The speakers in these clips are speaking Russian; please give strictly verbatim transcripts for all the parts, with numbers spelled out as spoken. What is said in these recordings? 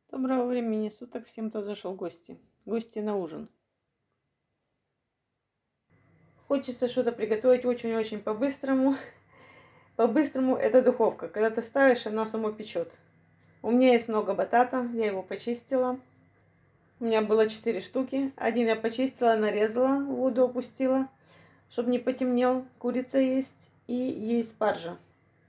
Доброго времени суток всем, кто зашел в гости. Гости на ужин. Хочется что-то приготовить очень-очень по-быстрому. По-быстрому это духовка. Когда ты ставишь, она само печет. У меня есть много батата, я его почистила. У меня было четыре штуки. Один я почистила, нарезала, в воду опустила, чтобы не потемнел. Курица есть и есть спаржа.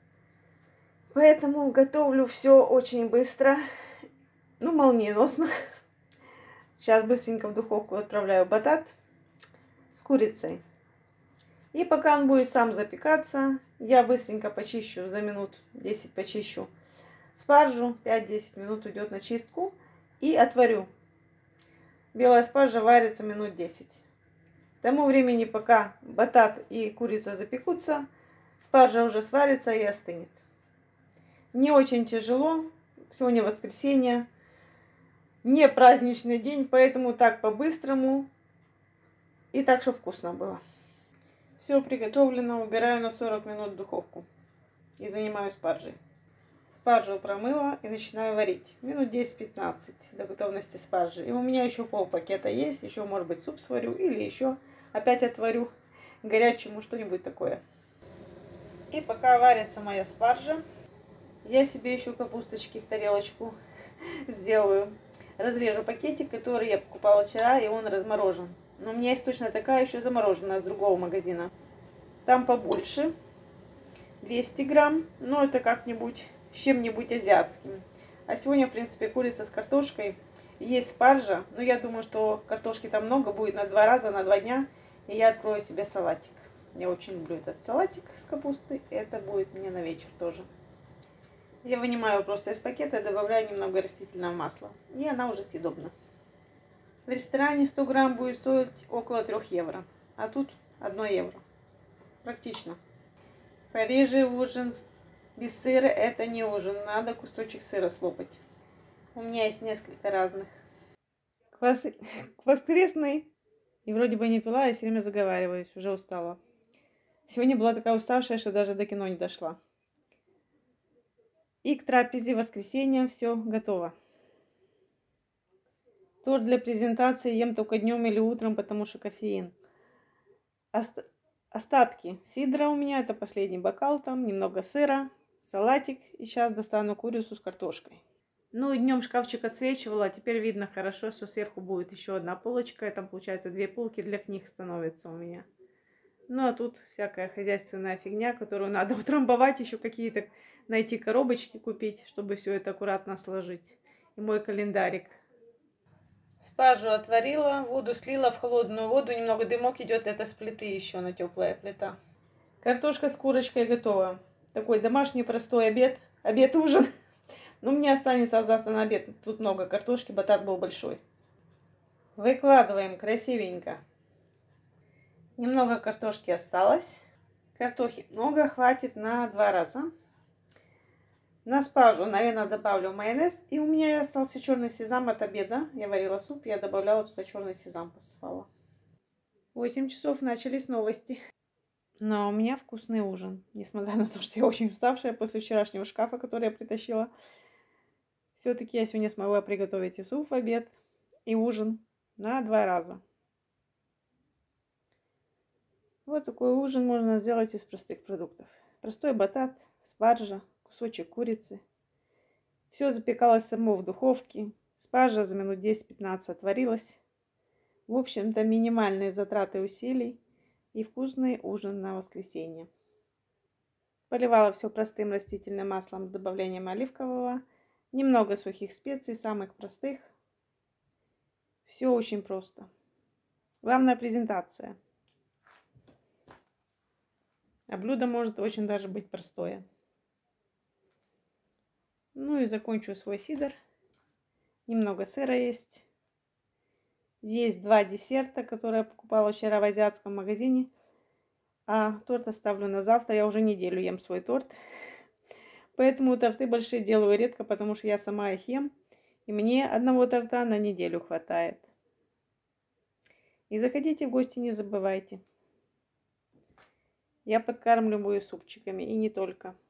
Поэтому готовлю все очень быстро. Ну, молниеносно. Сейчас быстренько в духовку отправляю батат с курицей. И пока он будет сам запекаться, я быстренько почищу, за минут десять почищу спаржу. пять-десять минут уйдет на чистку. И отварю. Белая спаржа варится минут десять. К тому времени, пока батат и курица запекутся, спаржа уже сварится и остынет. Не очень тяжело. Сегодня воскресенье. Не праздничный день, поэтому так по-быстрому. И так, что вкусно было. Все приготовлено, убираю на сорок минут в духовку и занимаюсь спаржей. Спаржу промыла и начинаю варить. Минут десять-пятнадцать до готовности спаржи. И у меня еще пол пакета есть, еще может быть суп сварю или еще опять отварю горячему что-нибудь такое. И пока варится моя спаржа, я себе еще капусточки в тарелочку сделаю. Разрежу пакетик, который я покупала вчера, и он разморожен. Но у меня есть точно такая еще замороженная с другого магазина. Там побольше. двести грамм. Но это как-нибудь с чем-нибудь азиатским. А сегодня, в принципе, курица с картошкой. Есть спаржа. Но я думаю, что картошки там много будет на два раза, на два дня. И я открою себе салатик. Я очень люблю этот салатик с капустой. Это будет мне на вечер тоже. Я вынимаю просто из пакета и добавляю немного растительного масла. И она уже съедобна. В ресторане сто грамм будет стоить около трёх евро. А тут одно евро. Практично. В Париже ужин без сыра это не ужин. Надо кусочек сыра слопать. У меня есть несколько разных. К воскресной. И вроде бы не пила, я все время заговариваюсь. Уже устала. Сегодня была такая уставшая, что даже до кино не дошла. И к трапезе воскресенья все готово. Торт для презентации ем только днем или утром, потому что кофеин. Ост... Остатки сидра у меня, это последний бокал, там немного сыра, салатик. И сейчас достану курицу с картошкой. Ну и днем шкафчик отсвечивала, а теперь видно хорошо, что сверху будет еще одна полочка. И там получается две полки для книг становится у меня. Ну а тут всякая хозяйственная фигня, которую надо утрамбовать, еще какие-то найти коробочки купить, чтобы все это аккуратно сложить. И мой календарик. Спаржу отварила, воду слила в холодную воду, немного дымок идет, это с плиты еще на теплая плита. Картошка с курочкой готова. Такой домашний простой обед, обед-ужин. Но мне останется завтра на обед. Тут много картошки, батат был большой. Выкладываем красивенько. Немного картошки осталось. Картохи много, хватит на два раза. На спаржу, наверное, добавлю майонез. И у меня остался черный сезам от обеда. Я варила суп, я добавляла туда черный сезам, посыпала. восемь часов начались новости. Но у меня вкусный ужин. Несмотря на то, что я очень уставшая после вчерашнего шкафа, который я притащила. Все-таки я сегодня смогла приготовить и суп в обед, и ужин на два раза. Вот такой ужин можно сделать из простых продуктов. Простой батат, спаржа, кусочек курицы. Все запекалось само в духовке. Спаржа за минут десять-пятнадцать отварилась. В общем-то, минимальные затраты усилий и вкусный ужин на воскресенье. Поливала все простым растительным маслом с добавлением оливкового. Немного сухих специй, самых простых. Все очень просто. Главное презентация. А блюдо может очень даже быть простое. Ну и закончу свой сидр. Немного сыра есть. Есть два десерта, которые я покупала вчера в азиатском магазине. А торт оставлю на завтра. Я уже неделю ем свой торт. Поэтому торты большие делаю редко, потому что я сама их ем. И мне одного торта на неделю хватает. И заходите в гости, не забывайте. Я подкармливаю супчиками, и не только.